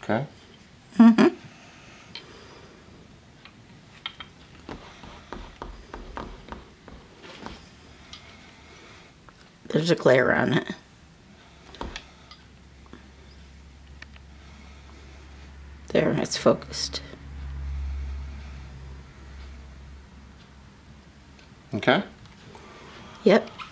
Okay. Mm-hmm. There's a glare on it. There, it's focused. Okay. Yep.